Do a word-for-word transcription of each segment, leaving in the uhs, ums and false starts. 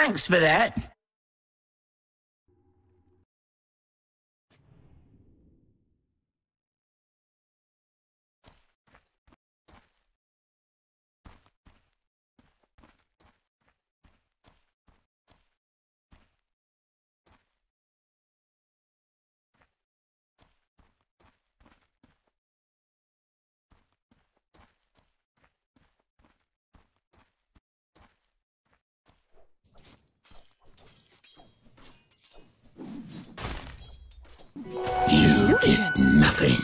Thanks for that. You get nothing.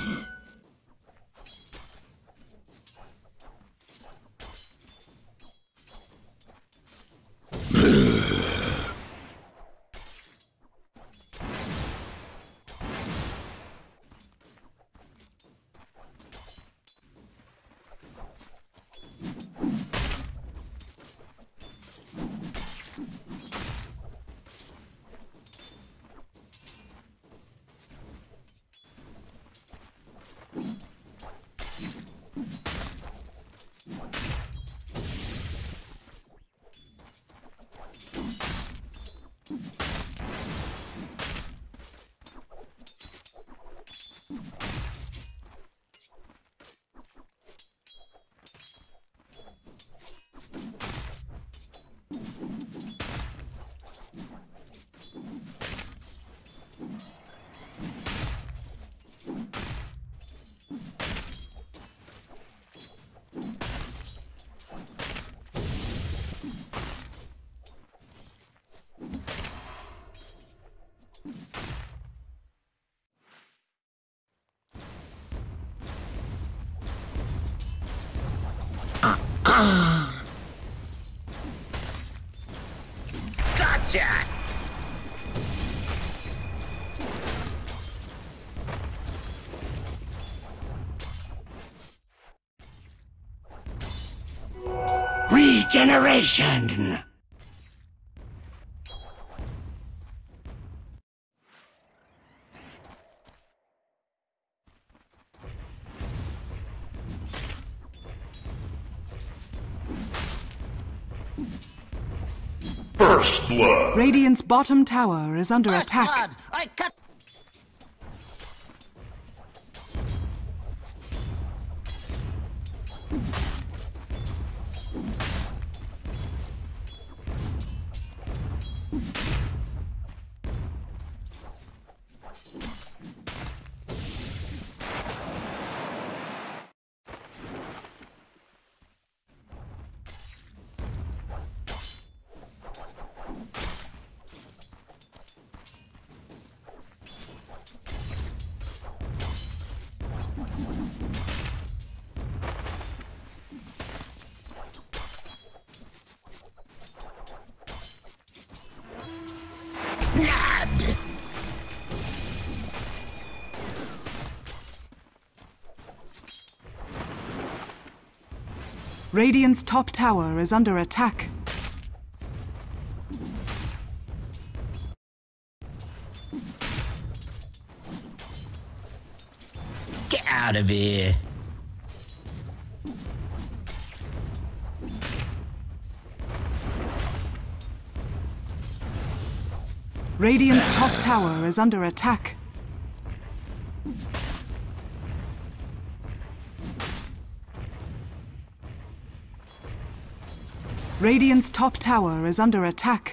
Gotcha! Regeneration! First blood. Radiant's bottom tower is under First attack. blood. I cut. Nabbed. Radiant's top tower is under attack. Get out of here. Radiant's top tower is under attack. Radiant's top tower is under attack.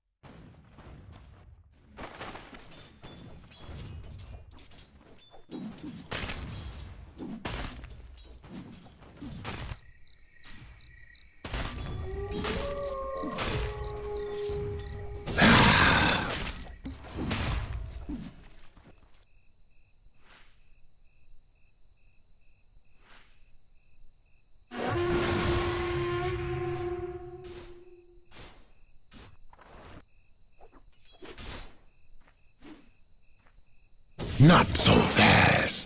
Not so fast.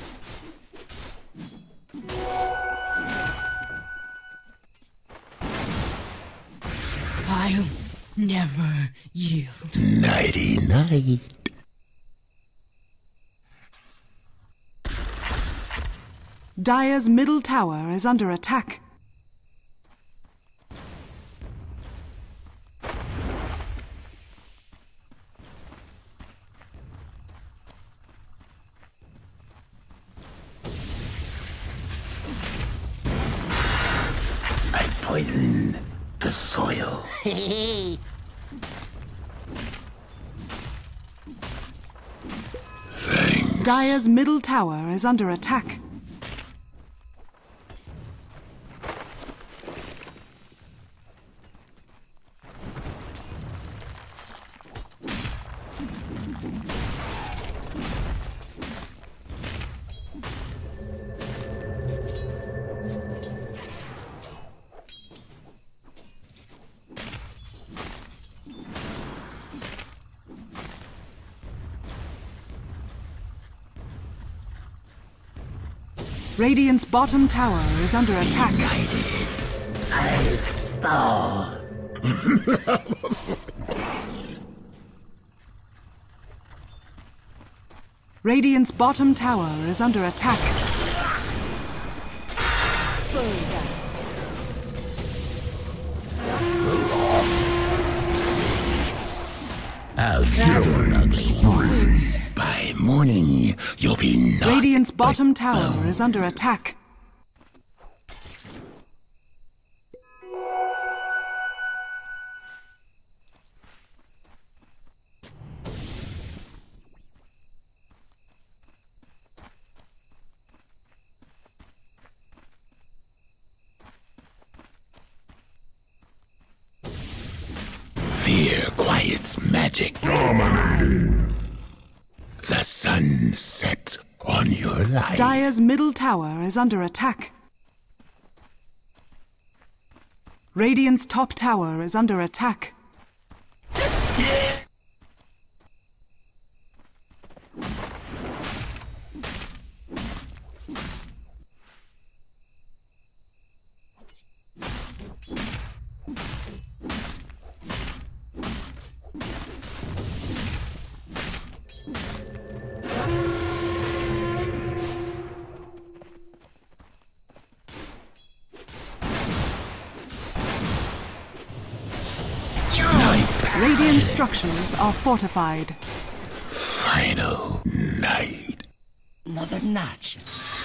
I'll never yield. Nighty night. Dire's middle tower is under attack. poison the soil. Thanks. Dire's middle tower is under attack. Radiant's bottom tower is under attack. I fall. Radiant's bottom tower is under attack. Oh, you're an ugly. By morning, you'll be knocked Radiant's by bottom tower bones. is under attack. Fear quiets magic. Dominating. The sun sets on your life. Dire's middle tower is under attack. Radiant's top tower is under attack. Radiant structures are fortified. Final night. Another notch.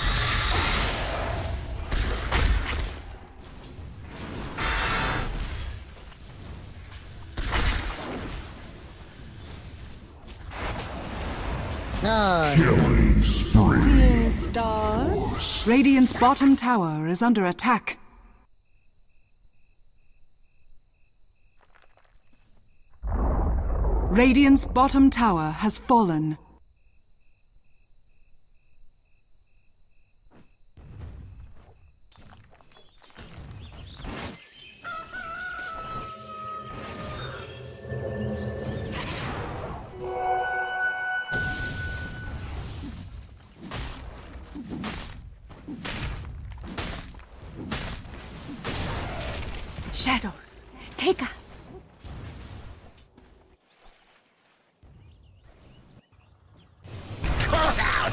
Killing spree. Stars. Radiant's bottom tower is under attack. Radiant's bottom tower has fallen. Shadows, take us. Call out!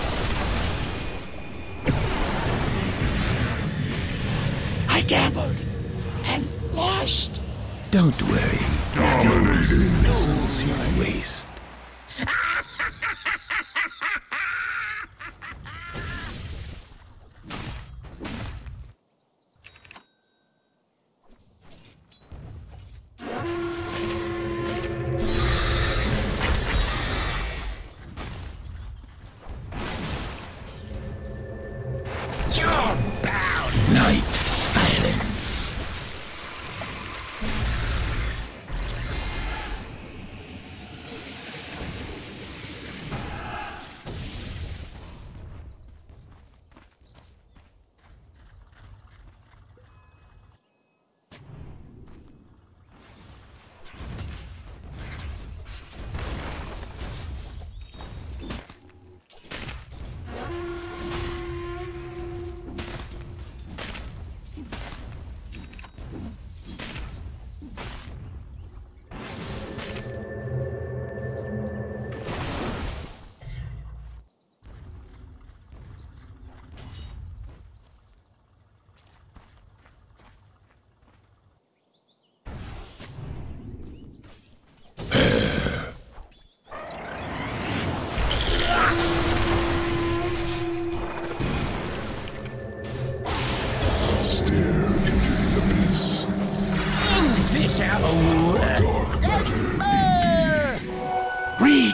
I gambled and lost. Don't worry. Dominating. Missiles you waste. You're bound! Night silence.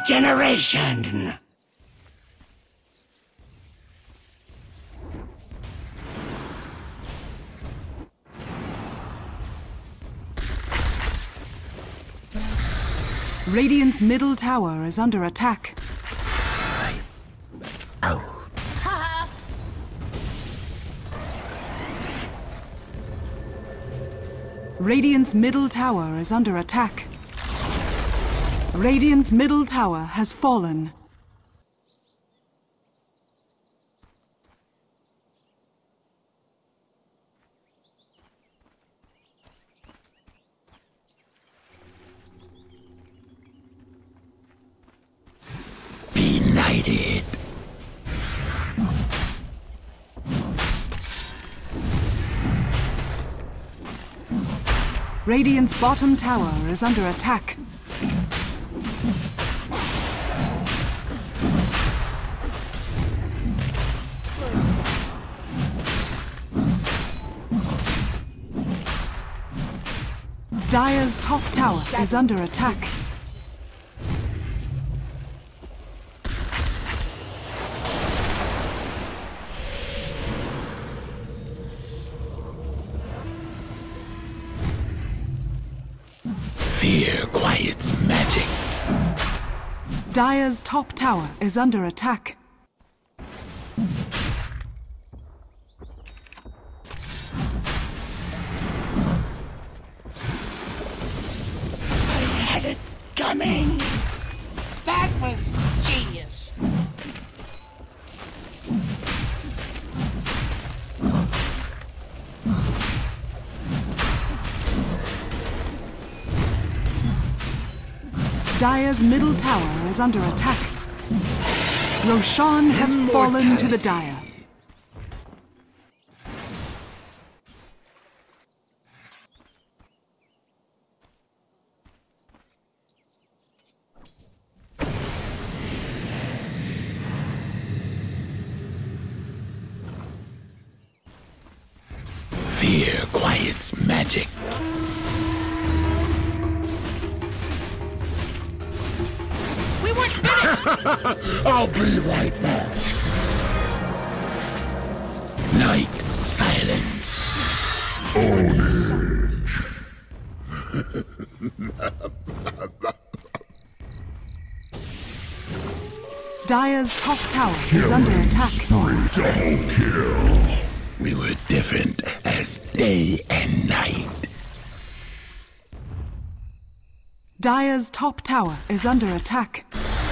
Regeneration! Radiant's middle tower is under attack. Out. Radiant's middle tower is under attack. Radiant's middle tower has fallen. Benighted. Radiant's bottom tower is under attack. Dire's top tower is under attack. Fear quiets magic. Dire's top tower is under attack. I had it coming! That was genius! Dire's middle tower is under attack. Roshan has fallen to the Dire. Fear quiets magic. We weren't finished! I'll be right back. Night silence. Ownage. Dire's top tower is under attack. Double kill. We were different as day and night. Dire's top tower is under attack.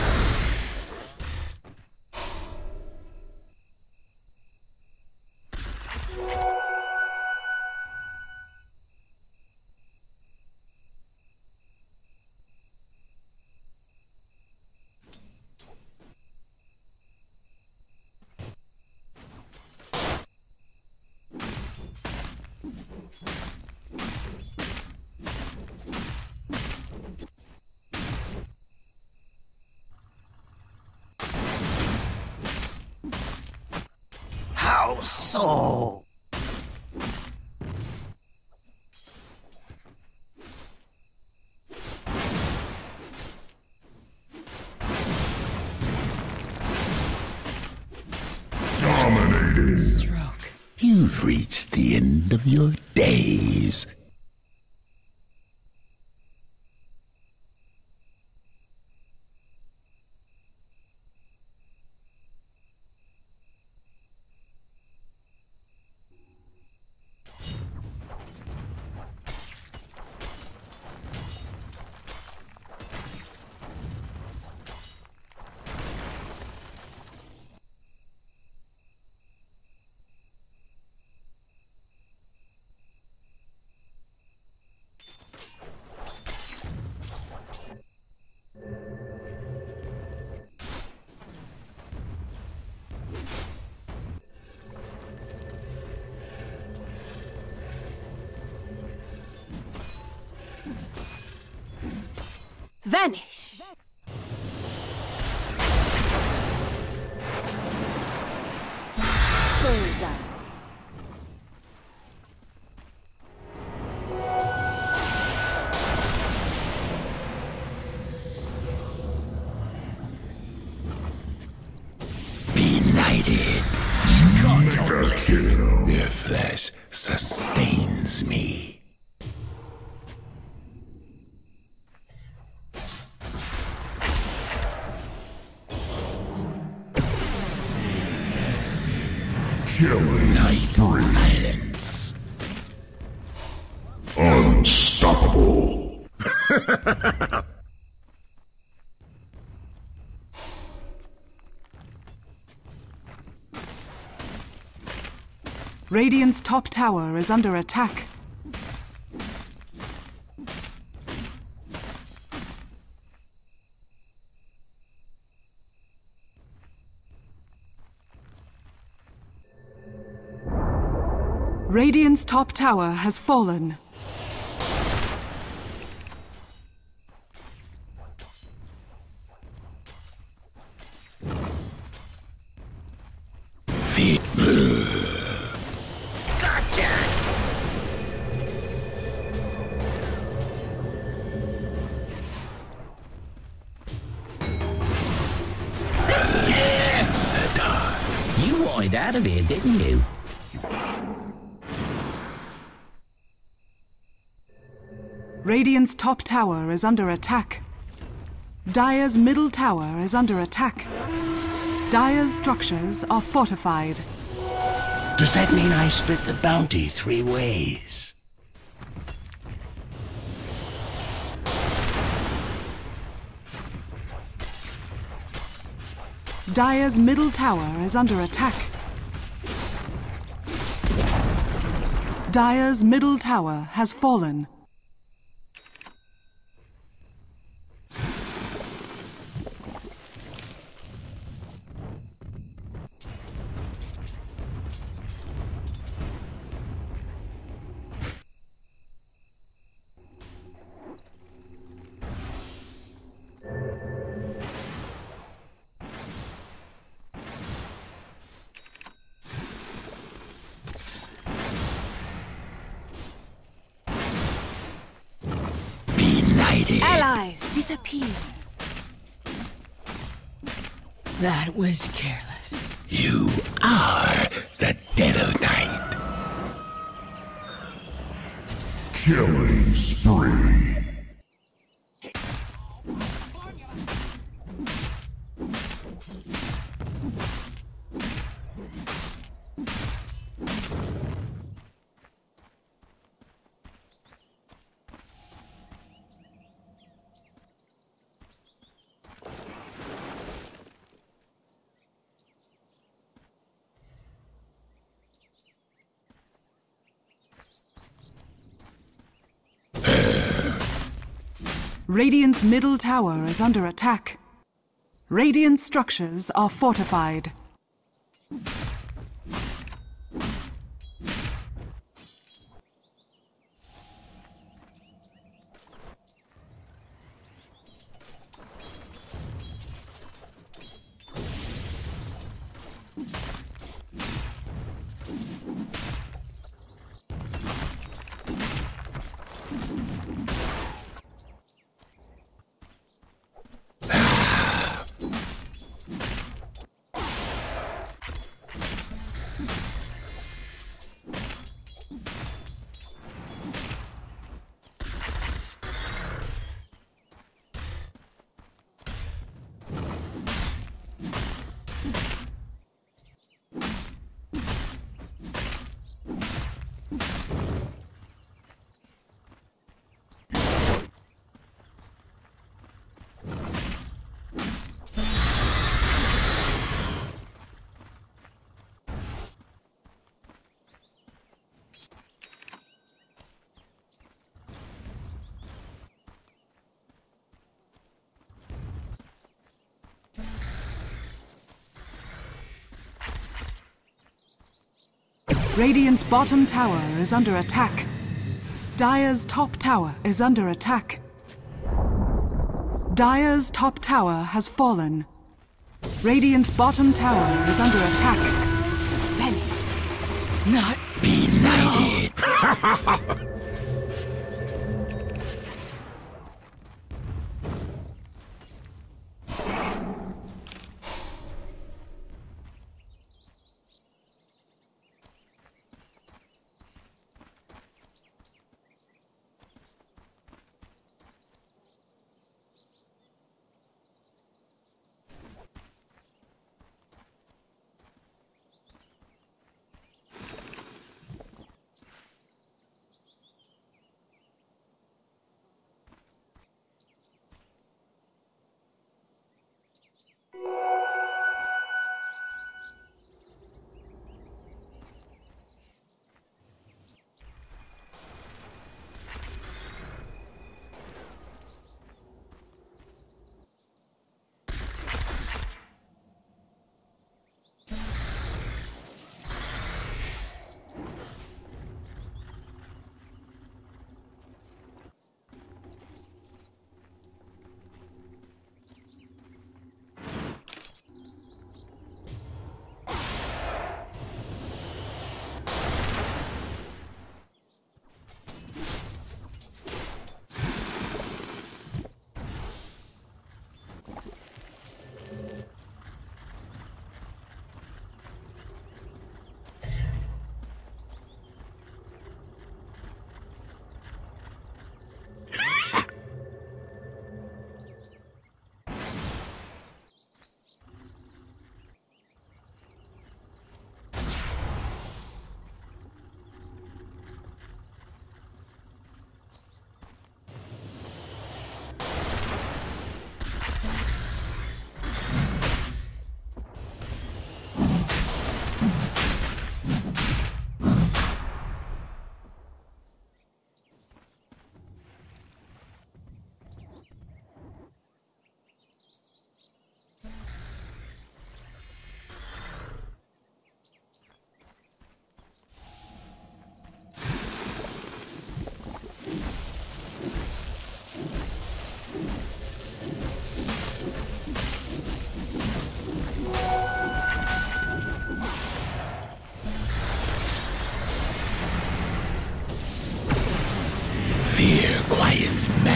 How so? Dominating. Stroke. You've reached the end of your days. Vanish. Bullseye. Benighted. Mega kill. Their flesh sustains me. Killing night silence. Unstoppable. Radiant's top tower is under attack. Radiant's top tower has fallen. You wanted out of here, didn't you? Radiant's top tower is under attack. Dire's middle tower is under attack. Dire's structures are fortified. Does that mean I split the bounty three ways? Dire's middle tower is under attack. Dire's middle tower has fallen. Allies disappear. That was careless. You are the dead of night. Killing spree. Radiant's middle tower is under attack. Radiant's structures are fortified. Radiant's bottom tower is under attack. Dire's top tower is under attack. Dire's top tower has fallen. Radiant's bottom tower is under attack. Ready. Not Benighted.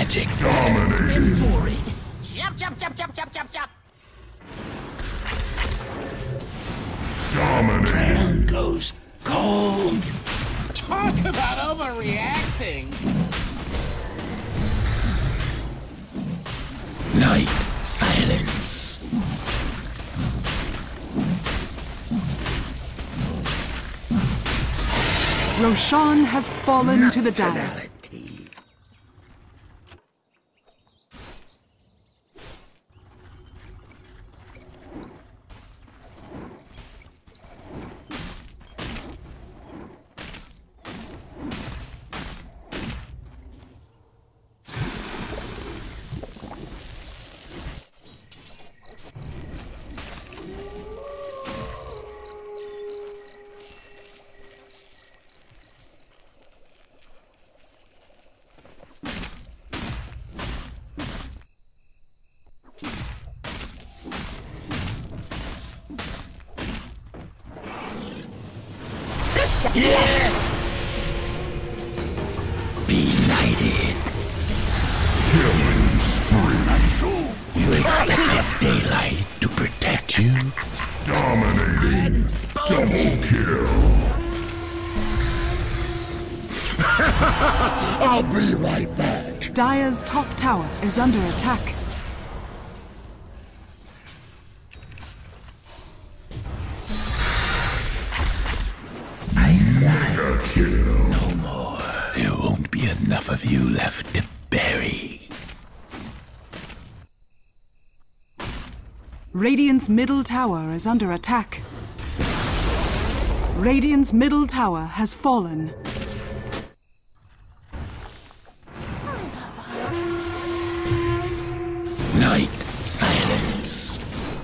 magic. Swim for it. Jump, jump, jump, jump, jump, jump, jump. Ground goes cold. Talk about overreacting. Night silence. Roshan has fallen to the Dire. Nocturnality. Benighted. You expected daylight to protect you? Dominating. Double kill. I'll be right back. Dire's top tower is under attack. Mega kill. No more. There won't be enough of you left to bury. Radiant's middle tower is under attack. Radiant's middle tower has fallen. Night silence.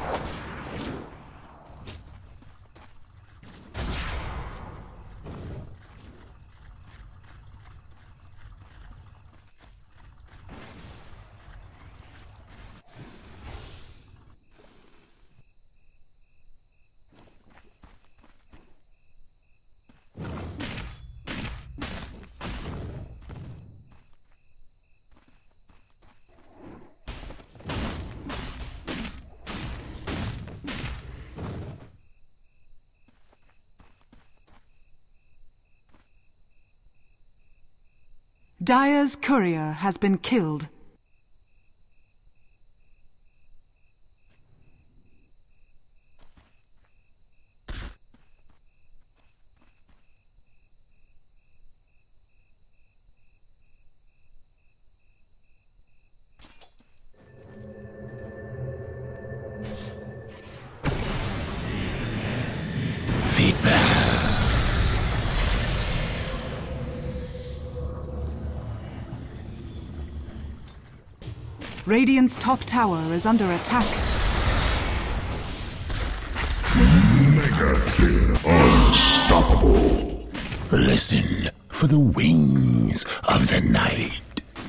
Dire's courier has been killed. Feedback. Radiant's top tower is under attack. Mega kill. Unstoppable. Listen for the wings of the night.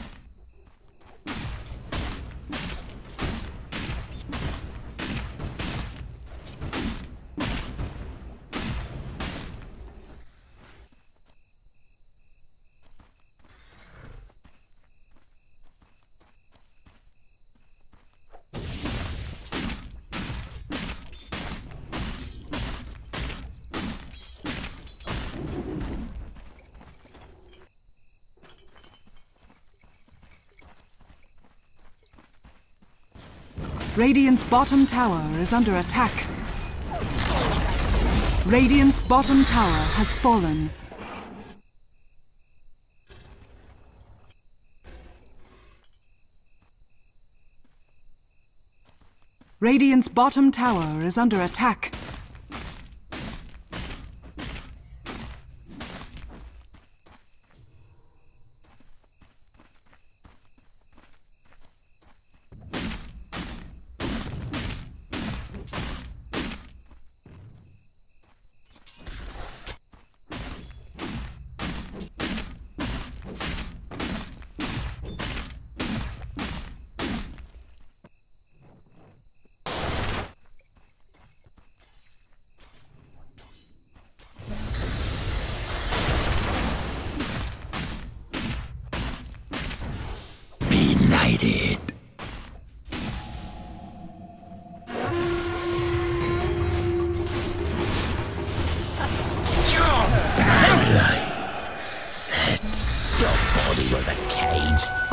Radiant's bottom tower is under attack. Radiant's bottom tower has fallen. Radiant's bottom tower is under attack.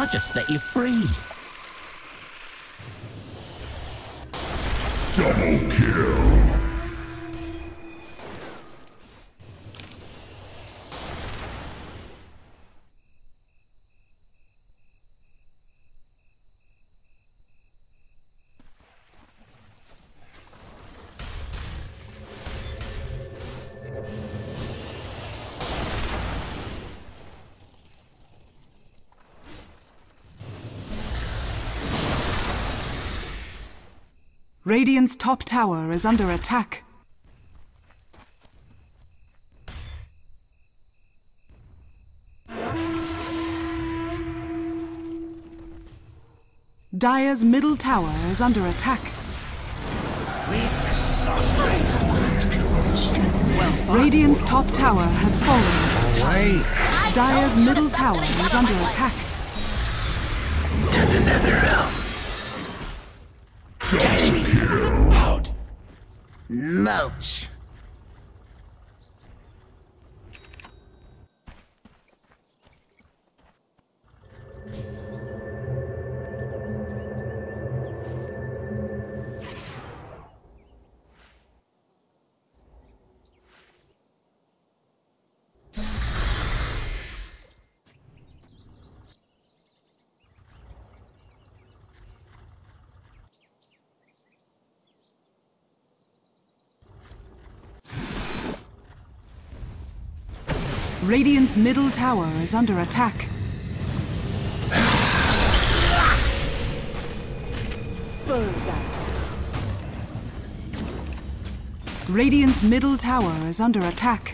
I'll just let you free. Double kill. Radiant's top tower is under attack. Dire's middle tower is under attack. Radiant's top tower has fallen. Dire's middle tower is under attack. To the nether realm. Dashing out. Mulch. Radiant's middle tower is under attack. Radiant's middle tower is under attack.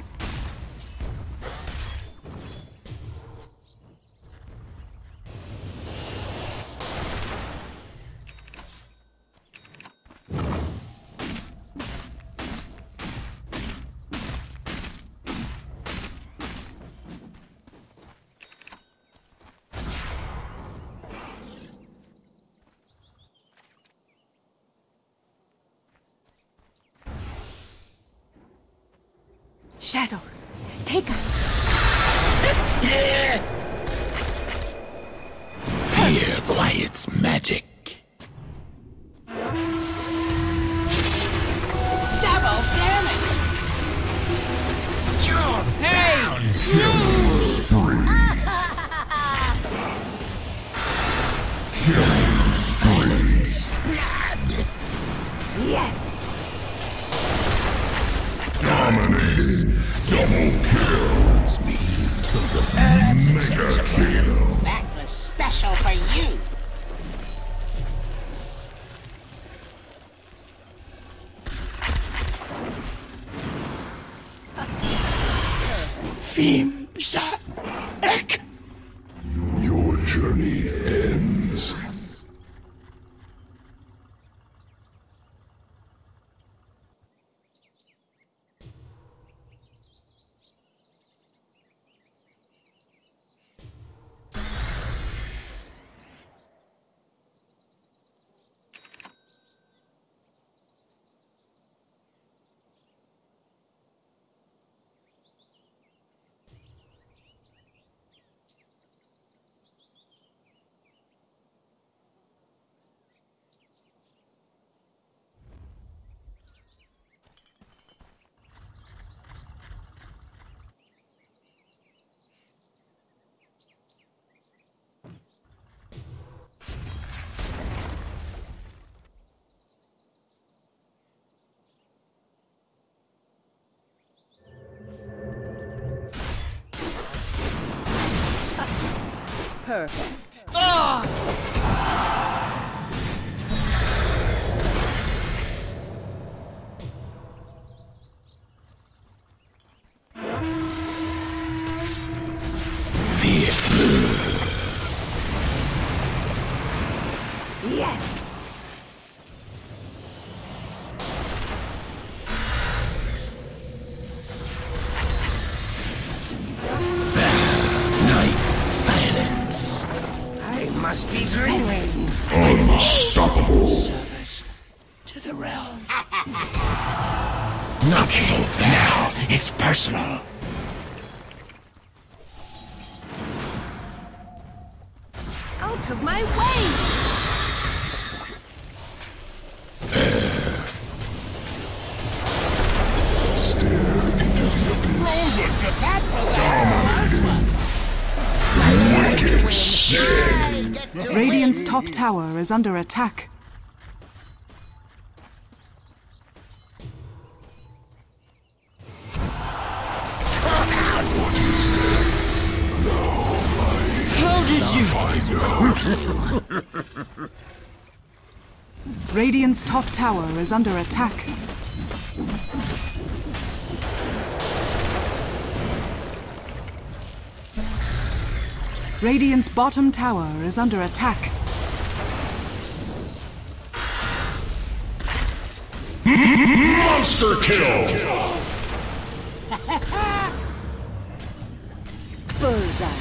Shadows, take us. Fear quiets magic. Double damage! Silence. Yes. Dominate. Double kills me to the That's a mega change of plans. kill. That was special for you. Fimsa Ek. Your journey ends. Perfect. Fear. Yes. Night. Silence. I must be dreaming. Unstoppable. Service to the realm. Not so Now fast. it's personal. Oh Out of my way! Stare into the abyss. That was a close one. Wicked sin. Get to Radiant's win. top tower is under attack. How did you? Radiant's top tower is under attack. Radiant's bottom tower is under attack. Monster kill. Bullseye.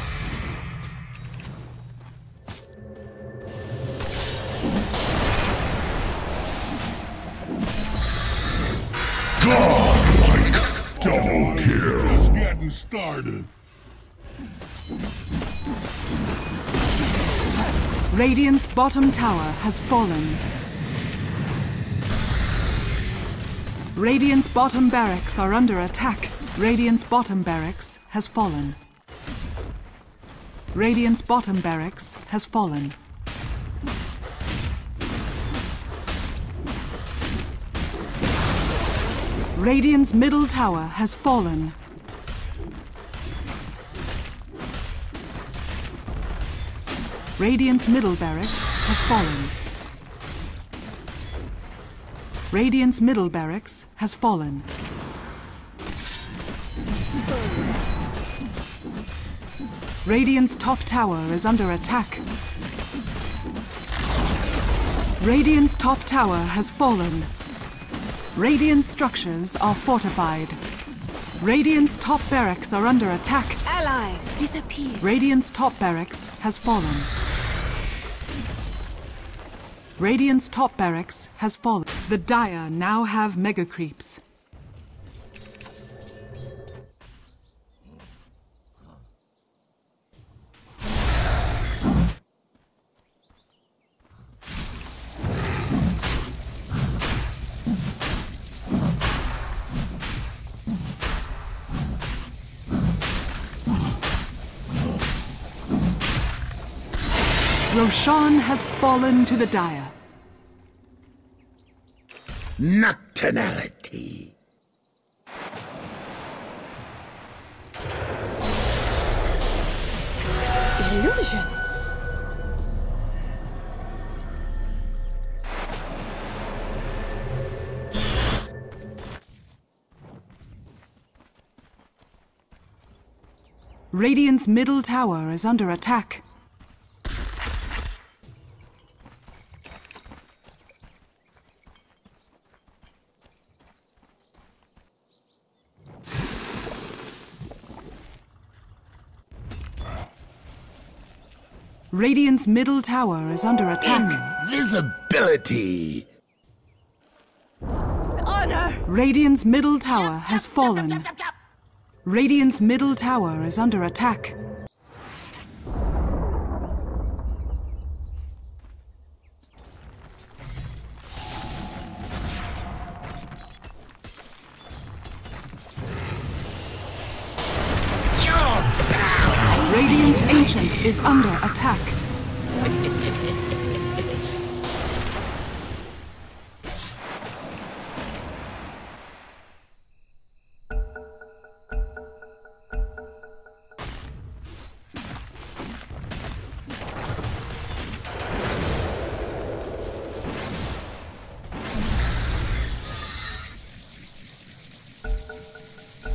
Godlike double kill. Just getting started. Radiant's bottom tower has fallen. Radiant's bottom barracks are under attack. Radiant's bottom barracks has fallen. Radiant's bottom barracks has fallen. Radiant's middle tower has fallen. Radiant's middle barracks has fallen. Radiant's middle barracks has fallen. Radiant's top tower is under attack. Radiant's top tower has fallen. Radiant structures are fortified. Radiant's top barracks are under attack. Allies disappear. Radiant's top barracks has fallen. Radiant's top barracks has fallen. The Dire now have mega creeps. Roshan has fallen to the Dire. Nocturnality. Illusion. Radiant's middle tower is under attack. Radiant's middle tower is under attack. Invisibility. Honor. Radiant's middle tower has fallen. Radiant's middle tower is under attack. Radiant's Ancient is under attack.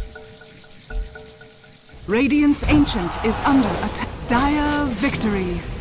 Radiant's Ancient is under attack. Dire victory.